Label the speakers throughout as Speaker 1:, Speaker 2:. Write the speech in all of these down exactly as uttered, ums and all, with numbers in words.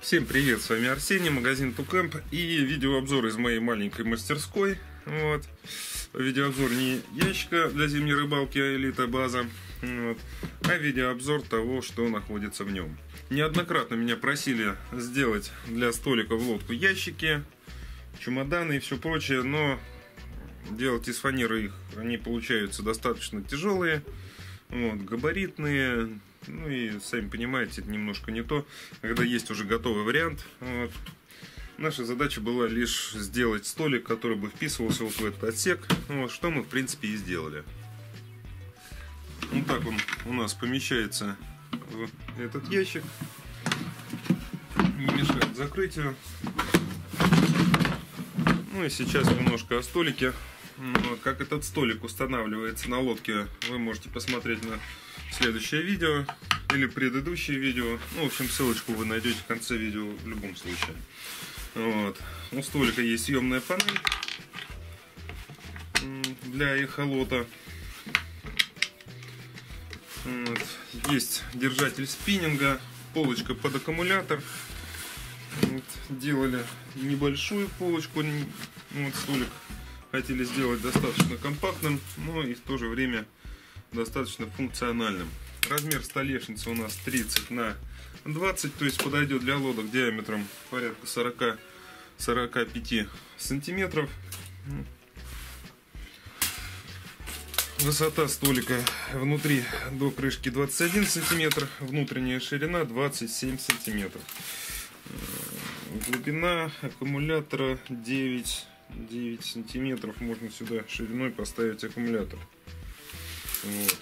Speaker 1: Всем привет, с вами Арсений, магазин Тукэмп и видеообзор из моей маленькой мастерской. Вот. Видеообзор не ящика для зимней рыбалки Элита База, вот, а видеообзор того, что находится в нем. Неоднократно меня просили сделать для столика в лодку ящики, чемоданы и все прочее, но делать из фанеры их, они получаются достаточно тяжелые, вот, габаритные. Ну и, сами понимаете, это немножко не то, когда есть уже готовый вариант. Вот. Наша задача была лишь сделать столик, который бы вписывался вот в этот отсек, вот, что мы, в принципе, и сделали. Вот так он у нас помещается в этот ящик. Не мешает закрытию. Ну и сейчас немножко о столике. Как этот столик устанавливается на лодке, вы можете посмотреть на следующее видео или предыдущее видео. Ну, в общем, ссылочку вы найдете в конце видео в любом случае. Вот. У столика есть съемная панель для эхолота. Вот. Есть держатель спиннинга, полочка под аккумулятор. Вот. Делали небольшую полочку. Вот, столик хотели сделать достаточно компактным, но и в то же время достаточно функциональным. Размер столешницы у нас тридцать на двадцать, то есть подойдет для лодок диаметром порядка сорока-сорока пяти сантиметров. Высота столика внутри до крышки двадцать один сантиметр, внутренняя ширина двадцать семь сантиметров. Глубина аккумулятора девять сантиметров, можно сюда шириной поставить аккумулятор. Вот.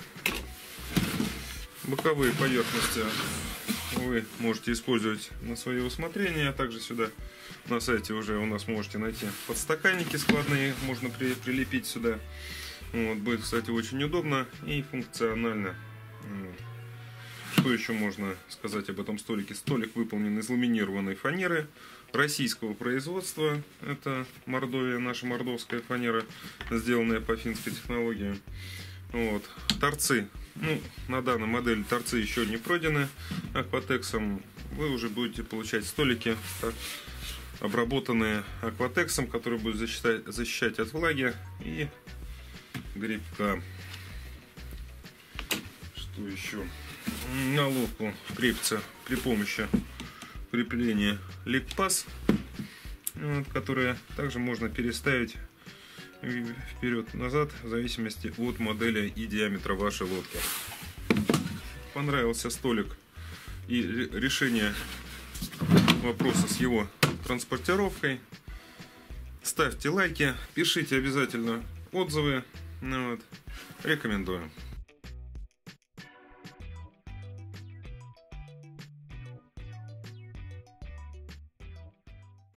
Speaker 1: Боковые поверхности вы можете использовать на свое усмотрение, а также сюда на сайте уже у нас можете найти подстаканники складные, можно при, прилепить сюда. Вот. Будет, кстати, очень удобно и функционально. Вот. Что еще можно сказать об этом столике? Столик выполнен из ламинированной фанеры российского производства. Это Мордовия, наша мордовская фанера, сделанная по финской технологии. Вот. Торцы. Ну, на данной модели торцы еще не пройдены акватексом. Вы уже будете получать столики, так, обработанные акватексом, который будет защищать, защищать от влаги и грибка. Что еще? На лодку крепится при помощи крепления ликпас, вот, которое также можно переставить вперед-назад в зависимости от модели и диаметра вашей лодки. Понравился столик и решение вопроса с его транспортировкой? Ставьте лайки, пишите обязательно отзывы. Ну вот, рекомендую.